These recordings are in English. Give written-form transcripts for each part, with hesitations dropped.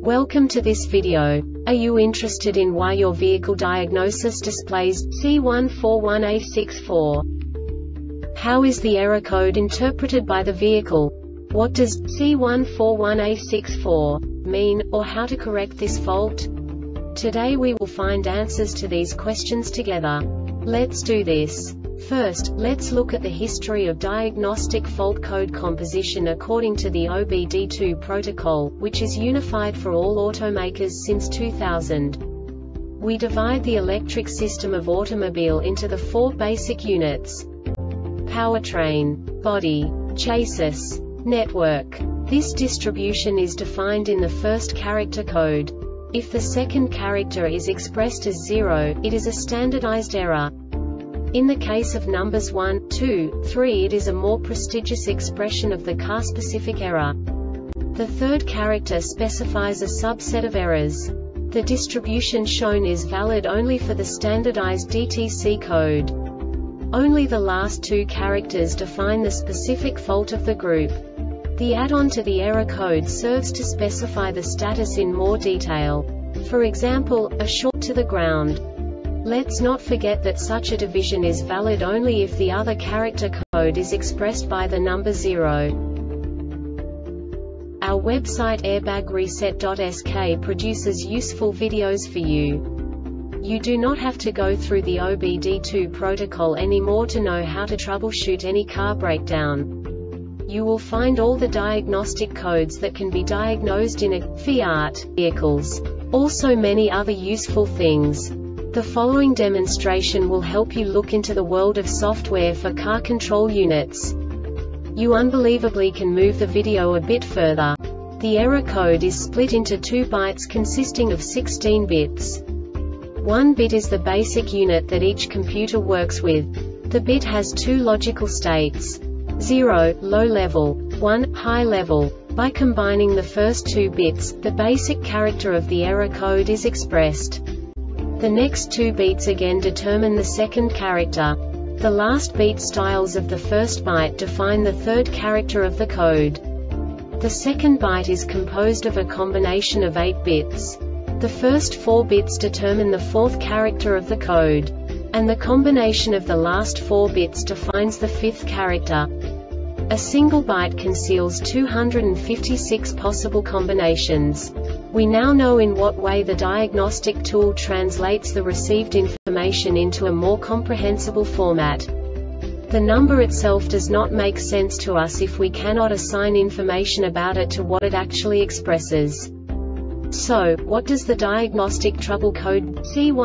Welcome to this video. Are you interested in why your vehicle diagnosis displays C141A64? How is the error code interpreted by the vehicle? What does C141A64 mean, or how to correct this fault? Today we will find answers to these questions together. Let's do this. First, let's look at the history of diagnostic fault code composition according to the OBD2 protocol, which is unified for all automakers since 2000. We divide the electric system of automobile into the four basic units: powertrain, body, chassis, network. This distribution is defined in the first character code. If the second character is expressed as 0, it is a standardized error. In the case of numbers 1, 2, 3, it is a more prestigious expression of the car-specific error. The third character specifies a subset of errors. The distribution shown is valid only for the standardized DTC code. Only the last two characters define the specific fault of the group. The add-on to the error code serves to specify the status in more detail. For example, a short to the ground. Let's not forget that such a division is valid only if the other character code is expressed by the number 0. Our website airbagreset.sk produces useful videos for you. You do not have to go through the OBD2 protocol anymore to know how to troubleshoot any car breakdown. You will find all the diagnostic codes that can be diagnosed in a Fiat vehicles. Also many other useful things. The following demonstration will help you look into the world of software for car control units. You unbelievably can move the video a bit further. The error code is split into 2 bytes consisting of 16 bits. 1 bit is the basic unit that each computer works with. The bit has 2 logical states: 0, low level, 1, high level. By combining the first 2 bits, the basic character of the error code is expressed. The next 2 beats again determine the second character. The last beat styles of the first byte define the third character of the code. The second byte is composed of a combination of 8 bits. The first 4 bits determine the fourth character of the code. And the combination of the last 4 bits defines the fifth character. A single byte conceals 256 possible combinations. We now know in what way the diagnostic tool translates the received information into a more comprehensible format. The number itself does not make sense to us if we cannot assign information about it to what it actually expresses. So, what does the diagnostic trouble code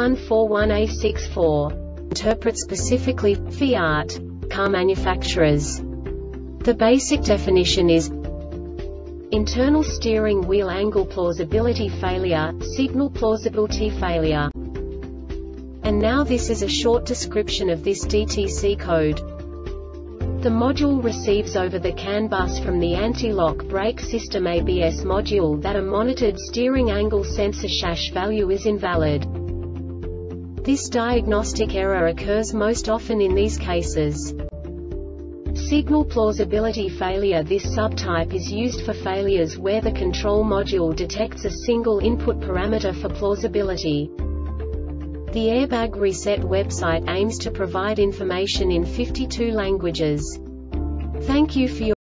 C141A64 interpret specifically for Fiat car manufacturers? The basic definition is internal steering wheel angle plausibility failure, signal plausibility failure. And now this is a short description of this DTC code. The module receives over the CAN bus from the anti-lock brake system ABS module that a monitored steering angle sensor # value is invalid. This diagnostic error occurs most often in these cases: signal plausibility failure. This subtype is used for failures where the control module detects a single input parameter for plausibility. The Airbag Reset website aims to provide information in 52 languages. Thank you for your